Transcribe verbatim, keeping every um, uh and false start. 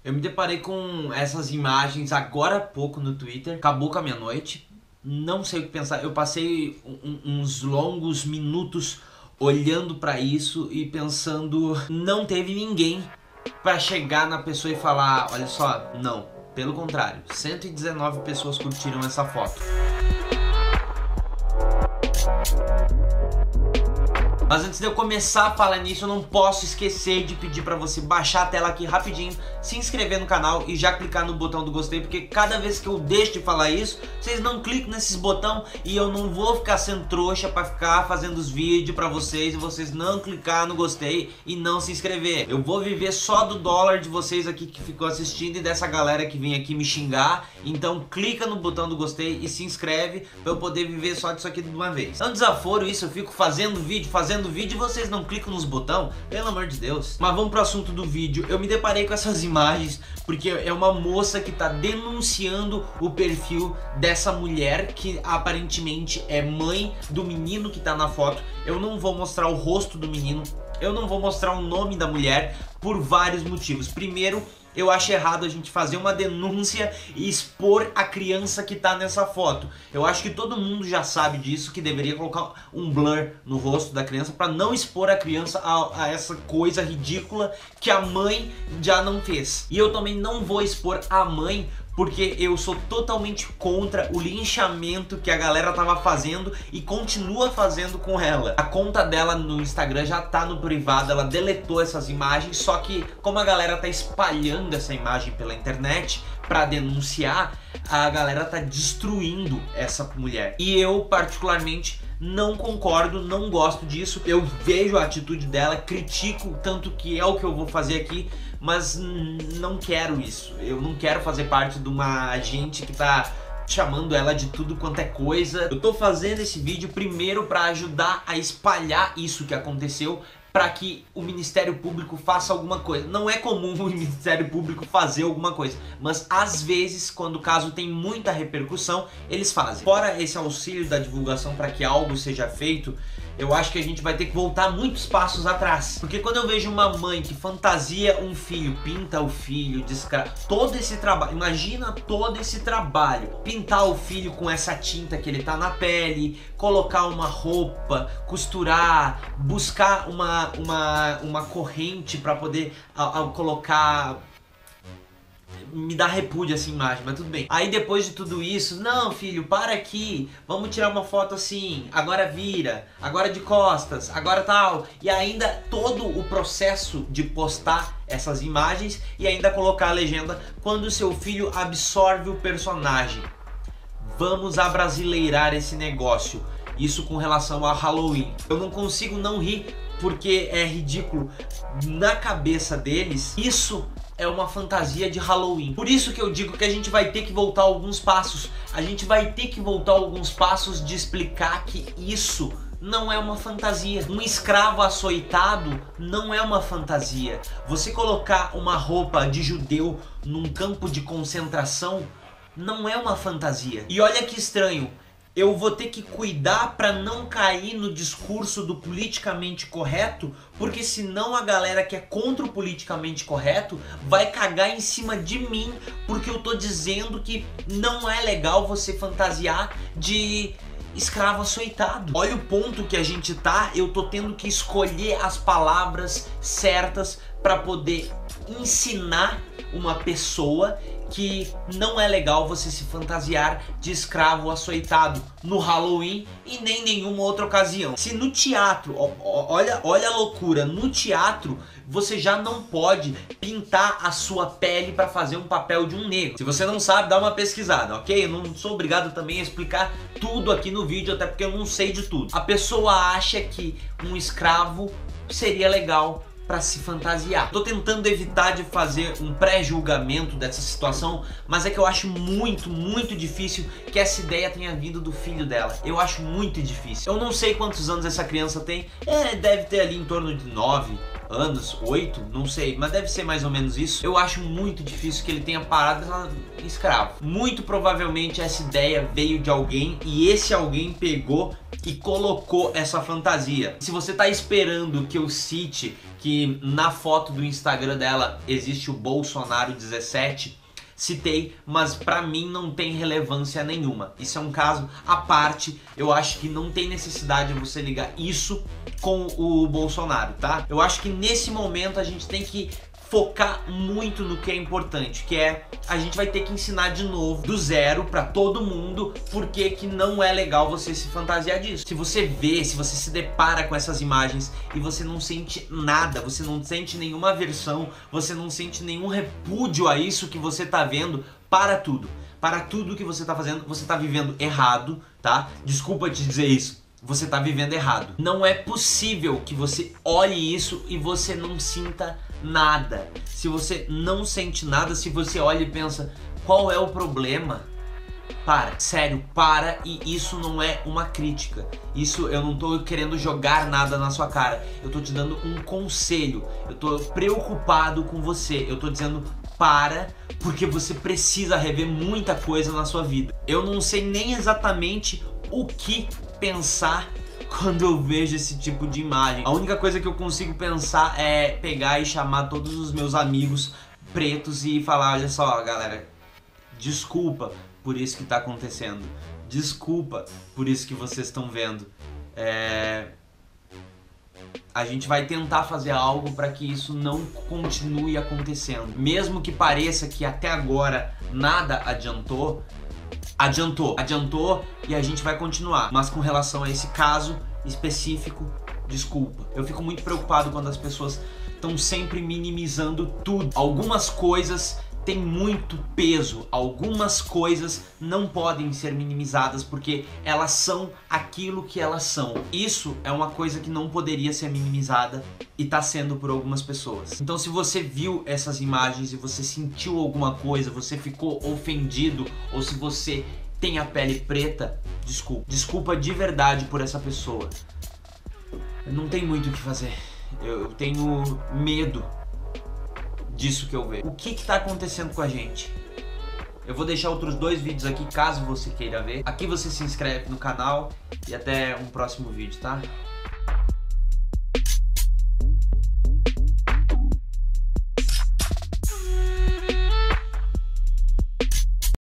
Eu me deparei com essas imagens agora há pouco no Twitter. Acabou com a minha noite. Não sei o que pensar. Eu passei um, uns longos minutos olhando pra isso e pensando, não teve ninguém pra chegar na pessoa e falar, olha só, não. Pelo contrário, cento e dezenove pessoas curtiram essa foto. Mas antes de eu começar a falar nisso, eu não posso esquecer de pedir pra você baixar a tela aqui rapidinho, se inscrever no canal e já clicar no botão do gostei, porque cada vez que eu deixo de falar isso, vocês não clicam nesses botões e eu não vou ficar sendo trouxa pra ficar fazendo os vídeos pra vocês e vocês não clicar no gostei e não se inscrever. Eu vou viver só do dólar de vocês aqui que ficou assistindo e dessa galera que vem aqui me xingar, então clica no botão do gostei e se inscreve pra eu poder viver só disso aqui de uma vez. É um desaforo isso, eu fico fazendo vídeo, fazendo vídeo e vocês não clicam nos botões, pelo amor de Deus. Mas vamos pro assunto do vídeo. Eu me deparei com essas imagens porque é uma moça que tá denunciando o perfil dessa mulher que aparentemente é mãe do menino que tá na foto. Eu não vou mostrar o rosto do menino, eu não vou mostrar o nome da mulher por vários motivos. Primeiro, eu acho errado a gente fazer uma denúncia e expor a criança que tá nessa foto. Eu acho que todo mundo já sabe disso, que deveria colocar um blur no rosto da criança para não expor a criança a, a essa coisa ridícula que a mãe já não fez. E eu também não vou expor a mãe porque eu sou totalmente contra o linchamento que a galera tava fazendo e continua fazendo com ela. A conta dela no Instagram já tá no privado, ela deletou essas imagens, só que como a galera tá espalhando essa imagem pela internet pra denunciar, a galera tá destruindo essa mulher. E eu, particularmente, não concordo, não gosto disso. Eu vejo a atitude dela, critico, tanto que é o que eu vou fazer aqui, mas não quero isso. Eu não quero fazer parte de uma gente que tá chamando ela de tudo quanto é coisa. Eu tô fazendo esse vídeo primeiro pra ajudar a espalhar isso que aconteceu, para que o Ministério Público faça alguma coisa. Não é comum o Ministério Público fazer alguma coisa, mas às vezes, quando o caso tem muita repercussão, eles fazem. Fora esse auxílio da divulgação para que algo seja feito, eu acho que a gente vai ter que voltar muitos passos atrás. Porque quando eu vejo uma mãe que fantasia um filho, pinta o filho, descra... todo esse trabalho, imagina todo esse trabalho, pintar o filho com essa tinta que ele tá na pele, colocar uma roupa, costurar, buscar uma, uma, uma corrente para poder a, a, colocar... Me dá repúdio essa imagem, mas tudo bem. Aí depois de tudo isso, não filho, para aqui, vamos tirar uma foto assim, agora vira, agora de costas, agora tal. E ainda todo o processo de postar essas imagens e ainda colocar a legenda quando seu filho absorve o personagem. Vamos abrasileirar esse negócio. Isso com relação a Halloween. Eu não consigo não rir porque é ridículo. Na cabeça deles, isso é uma fantasia de Halloween. Por isso que eu digo que a gente vai ter que voltar alguns passos. A gente vai ter que voltar alguns passos de explicar que isso não é uma fantasia. Um escravo açoitado não é uma fantasia. Você colocar uma roupa de judeu num campo de concentração não é uma fantasia. E olha que estranho. Eu vou ter que cuidar para não cair no discurso do politicamente correto, porque senão a galera que é contra o politicamente correto vai cagar em cima de mim, porque eu tô dizendo que não é legal você fantasiar de escravo açoitado. Olha o ponto que a gente tá, eu tô tendo que escolher as palavras certas para poder ensinar uma pessoa que não é legal você se fantasiar de escravo açoitado no Halloween e nem nenhuma outra ocasião. Se no teatro, ó, ó, olha, olha a loucura, no teatro você já não pode pintar a sua pele para fazer um papel de um negro. Se você não sabe, dá uma pesquisada, ok? Eu não sou obrigado também a explicar tudo aqui no vídeo, até porque eu não sei de tudo. A pessoa acha que um escravo seria legal para se fantasiar. Tô tentando evitar de fazer um pré-julgamento dessa situação, mas é que eu acho muito, muito difícil que essa ideia tenha vindo do filho dela. Eu acho muito difícil. Eu não sei quantos anos essa criança tem. É, deve ter ali em torno de nove anos, oito, não sei, mas deve ser mais ou menos isso. Eu acho muito difícil que ele tenha parado escravo. Muito provavelmente essa ideia veio de alguém e esse alguém pegou e colocou essa fantasia. Se você tá esperando que eu cite que na foto do Instagram dela existe o Bolsonaro dezessete, citei, mas pra mim não tem relevância nenhuma. Isso é um caso à parte, eu acho que não tem necessidade de você ligar isso com o Bolsonaro, tá? Eu acho que nesse momento a gente tem que focar muito no que é importante, que é a gente vai ter que ensinar de novo, do zero, pra todo mundo, porque que não é legal você se fantasiar disso. Se você vê, se você se depara com essas imagens e você não sente nada, você não sente nenhuma aversão, você não sente nenhum repúdio a isso que você tá vendo, para tudo. Para tudo que você tá fazendo, você tá vivendo errado, tá? Desculpa te dizer isso. Você tá vivendo errado. Não é possível que você olhe isso e você não sinta nada. Se você não sente nada, se você olha e pensa, qual é o problema? Para, sério, para, e isso não é uma crítica. Isso eu não tô querendo jogar nada na sua cara. Eu tô te dando um conselho. Eu tô preocupado com você. Eu tô dizendo para, porque você precisa rever muita coisa na sua vida. Eu não sei nem exatamente o que pensar quando eu vejo esse tipo de imagem. A única coisa que eu consigo pensar é pegar e chamar todos os meus amigos pretos e falar, olha só, galera, desculpa por isso que tá acontecendo. Desculpa por isso que vocês estão vendo. É... A gente vai tentar fazer algo para que isso não continue acontecendo. Mesmo que pareça que até agora nada adiantou, Adiantou, adiantou e a gente vai continuar. Mas com relação a esse caso específico, desculpa. Eu fico muito preocupado quando as pessoas estão sempre minimizando tudo. Algumas coisas têm muito peso, algumas coisas não podem ser minimizadas porque elas são aquilo que elas são. Isso é uma coisa que não poderia ser minimizada e tá sendo por algumas pessoas. Então se você viu essas imagens e você sentiu alguma coisa, você ficou ofendido, ou se você tem a pele preta, desculpa. Desculpa de verdade por essa pessoa. Não tem muito o que fazer. Eu tenho medo disso que eu vejo. O que que tá acontecendo com a gente? Eu vou deixar outros dois vídeos aqui caso você queira ver. Aqui você se inscreve no canal e até um próximo vídeo, tá?